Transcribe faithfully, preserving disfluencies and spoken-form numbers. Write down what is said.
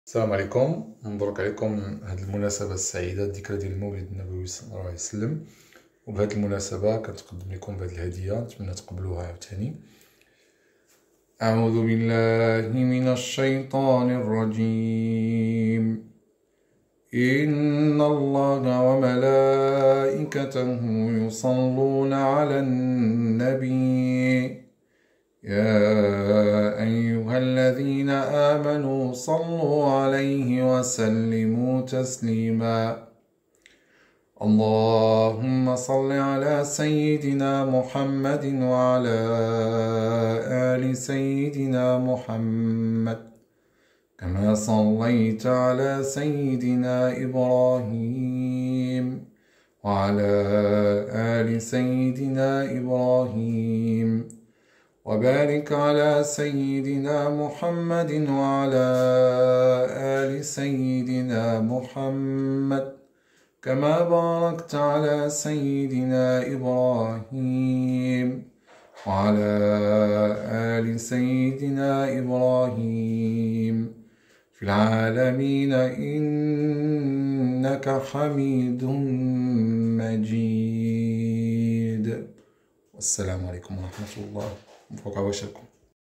السلام عليكم. مبروك عليكم هاد المناسبة السعيدة، الذكرى ديال المولد النبوي صلى الله عليه وسلم. وبهاد المناسبة كنتقدم لكم بهاد الهدية، نتمنى تقبلوها عاوتاني. أعوذ بالله من الشيطان الرجيم. إن الله وملائكته يصلون على النبي يا أيها الذين آمنوا صلوا عليه وسلموا تسليما. اللهم صل على سيدنا محمد وعلى آل سيدنا محمد كما صليت على سيدنا إبراهيم وعلى آل سيدنا إبراهيم، وبارك على سيدنا محمد وعلى آل سيدنا محمد كما باركت على سيدنا إبراهيم وعلى آل سيدنا إبراهيم في العالمين إنك حميد مجيد. والسلام عليكم ورحمة الله. مبروك عواشركم.